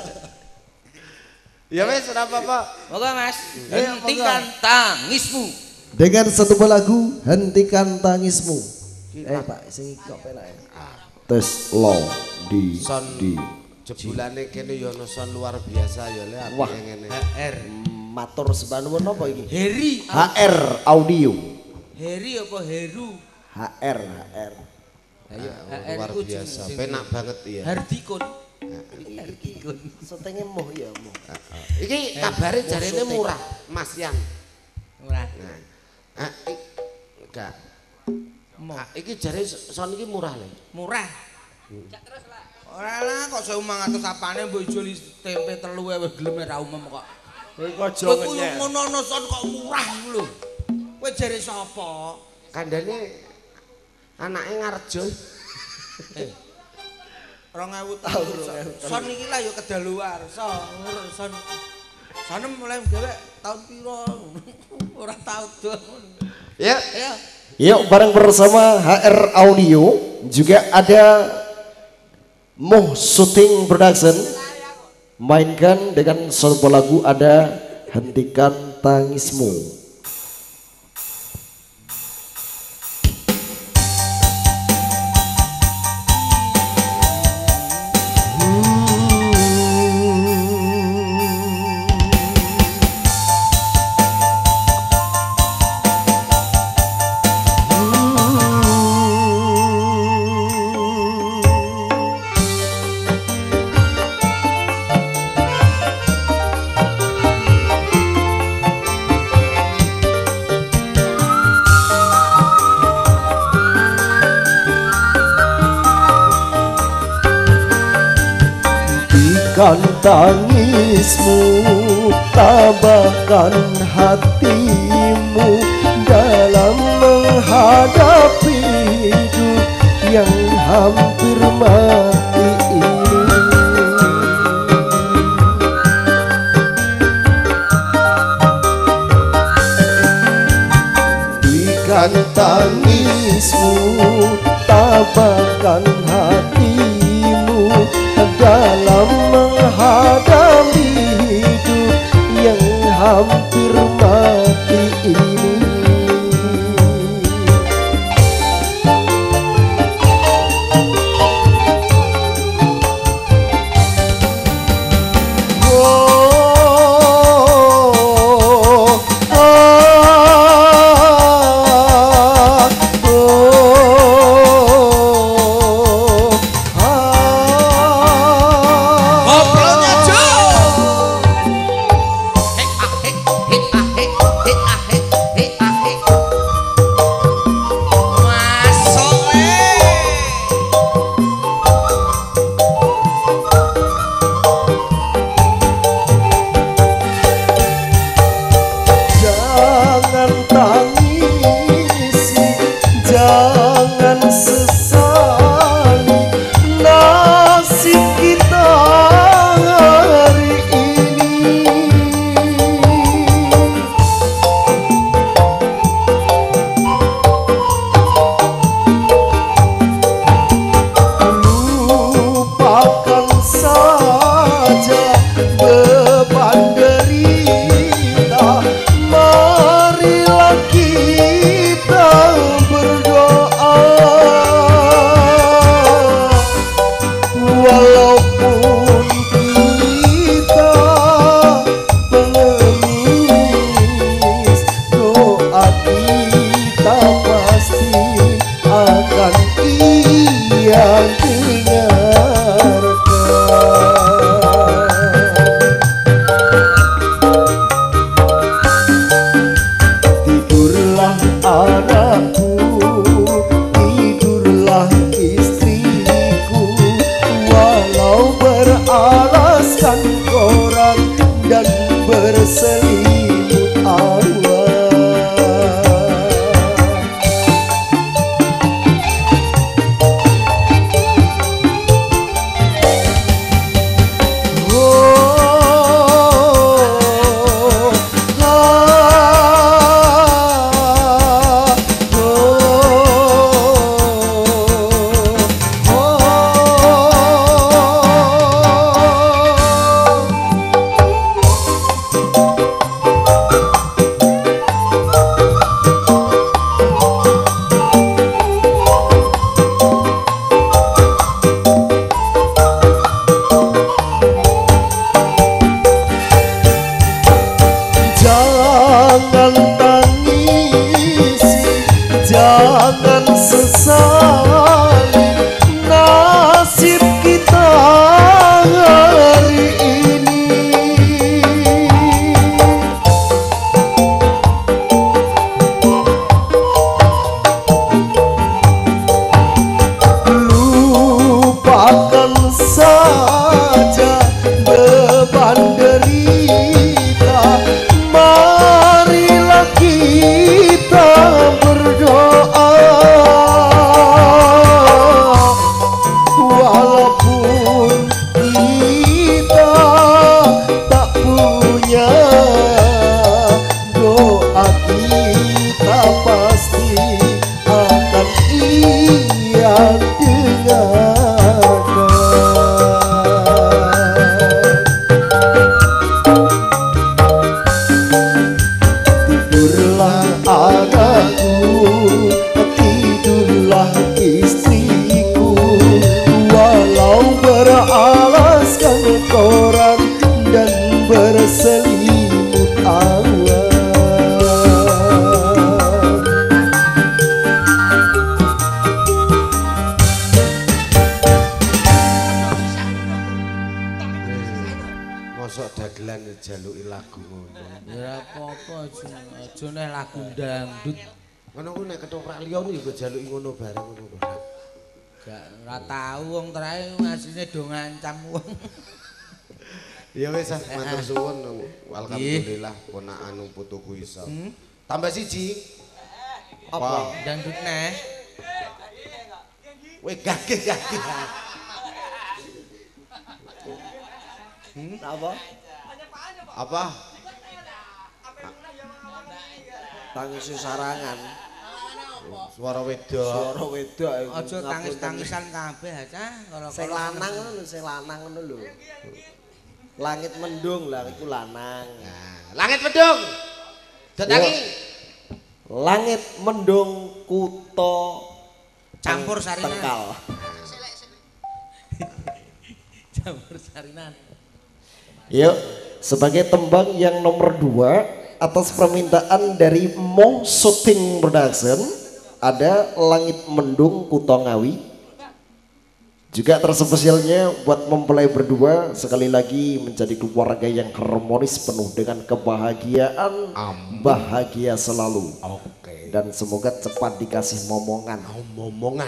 Ya wis ora apa-apa. Moga Mas, hentikan tangismu. Dengan satu buah lagu hentikan tangismu. Eh Pak, sing kok penak. Tes lo di Son di jebulane kene ya ono son luar biasa ya le aku ngene. H R matur sembah nuwun napa iki? Heri H R audio. Heri apa Heru? H R H R. Ayo Luar biasa, penak banget ya. Hardikun. Hardikun. Setenge moh ya moh. Iki kabare jarene murah, Mas Yan. Murah. Ah, enggak. Ah, iki jare son iki murah le. Murah. Terus lah. Ora lah kok seumang atus apane mbok ijo tempe telu wis gelem ra umum kok. Kowe aja Kowe ngono son kok murah lho. Kowe jare sapa? Kandhane anake Ngarjo. dua ribu tahun. Son iki lah ya kedaluar. Son, son. Son mulai gawe tahun piro? Ora tau dong. Ya. Ya. Yuk bareng bersama H R Audio juga ada Moh Shooting Production mainkan dengan satu lagu ada Hentikan Tangismu. Kan tangismu tabahkan hatimu dalam menghadapi hidup yang hampir mati ini. berselimut awan. Jangan tangisi, jangan sesali nasib kita hari ini. Lupakan saja beban derita. Marilah kita berdoa, walaupun kita tak punya, doa kita pasti akan ia dengarkan. Tidurlah anakku, tidurlah istriku, walau beralaskan koran dan berselimut awan. Mosok dagelan jaluki lagu ngono. Ya apa-apa aja nek lagu dangdut. Ngono ku nek ketoprak liya niku jaluki ngono bareng ngono kok. Gak ora tau wong trae asline do ngancam wong. Ya wis ah, matur suwun. Alhamdulillah ponakan putuku iso. Tambah siji. Apa? Dangdut neh. Weh gagih gagih. Hmm, apa? Apa? Tangis sarangan. Suara wedok. Suara wedok iku. Aja tangis-tangisan kabeh aja kalau Sing lanang ngono, sing lanang ngono lho. Langit mendung lah iku lanang. Nah, langit mendung. Datangi. Langit mendung kuto campur sarinan. Tegal. Campur sarinan. Yuk, sebagai tembang yang nomor dua atas permintaan dari Mo Shooting Production ada Langit Mendung Kuto Ngawi. Juga terspesialnya buat mempelai berdua sekali lagi menjadi keluarga yang harmonis penuh dengan kebahagiaan, Amin. bahagia selalu. Oke. Dan semoga cepat dikasih momongan. Oh, momongan.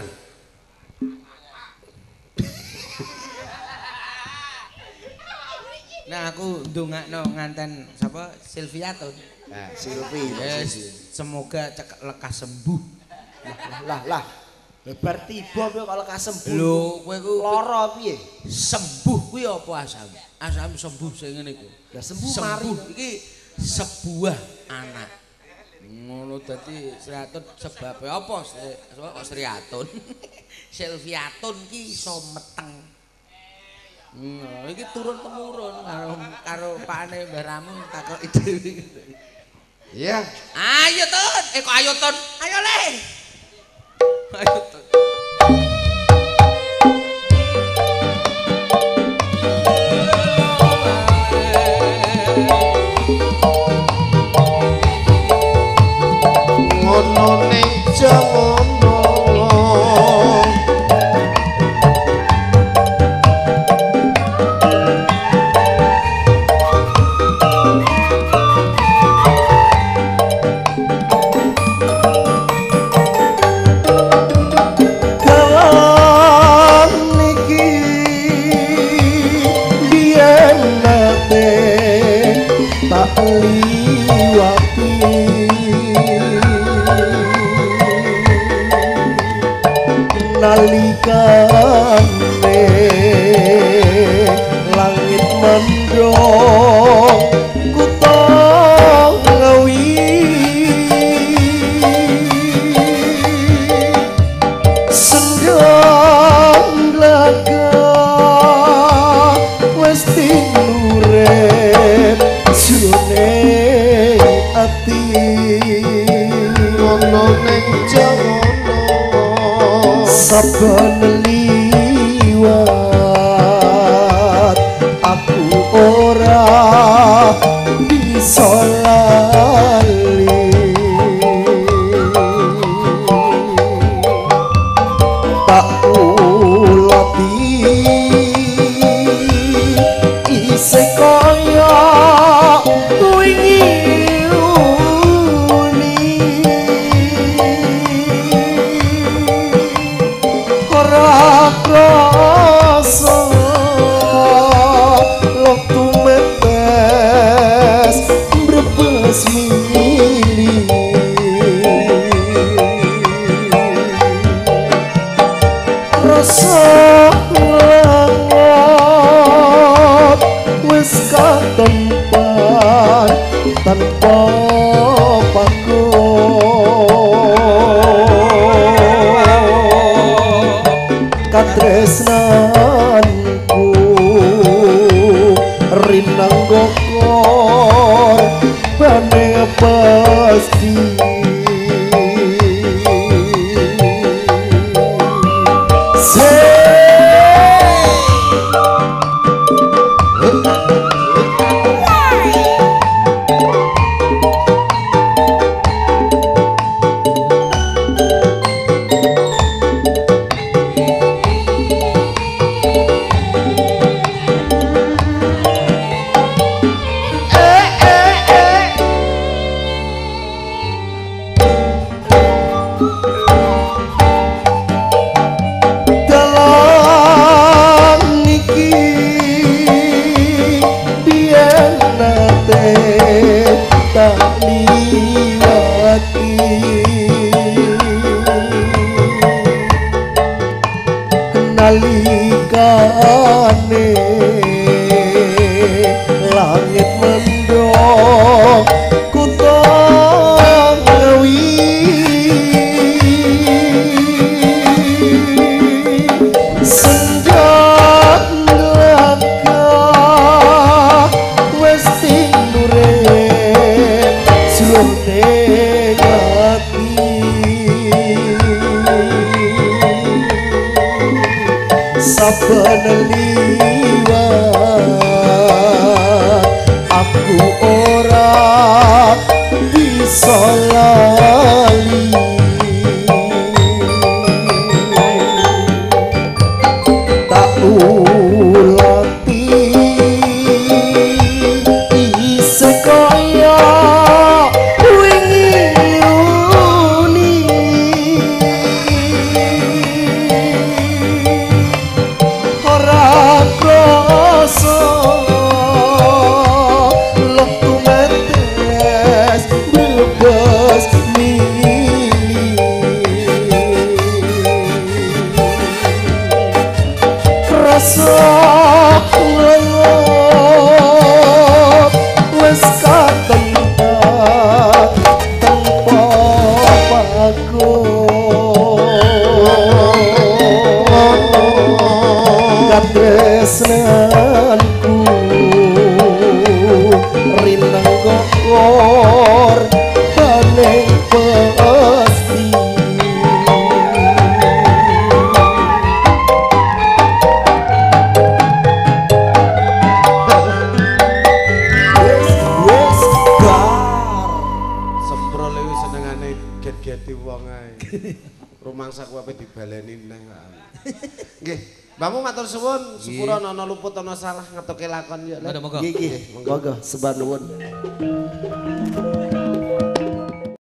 Nah aku ndongakno nganten sapa Silviatun. Nah, Silvi. Yes, semoga cek lekas sembuh. Lah lah lah. Lebar tiba kowe kalau kasembuh. Lho, kowe ku lara piye? sembuh kuwi apa asam? Asam sembuh sing ngene iku. Lah sembuh mari iki sebuah anak. Ngono dadi Sriatun sebabe apa? Kok Sriatun? Silviatun ki iso meteng. Nah, iki turun temurun karo karo pakane Mbah Ramu takoki dhewe. Iya. Ayo Tun, eh kok ayo Tun? Ayo le. Ayo Tun. Ngono ning jangono. ngaliwati nalikane langit mendung kutha ngawi sendang laga wis tinurep jroning ati ono ning jangono saben liwat aku ora bisa lali tak ulati isih kaya wingi uni ora krasa waktu metes brebes mili rasa langot wis katempan tanpa paku katresnanku rinang gokor bane pasti nalikane langit mendung kutha ngawi senja laga wis tinurep jroning ati saben liwat aku ora bisa lali tak ulati isih kaya wingi uni ora krasa waktu metes brebes mili krasa langot wis katempat tanpa paku katresnanku rinang gokor baning pasti wis wis bar sembro lewi senengane get-geti wong ae rumangsa kuwi ape dibaleni neh nggih Mbahmu matur suwun, sepura ana luput ana salah ngetoke lakon ya. nggih nggih monggo sembah nuwun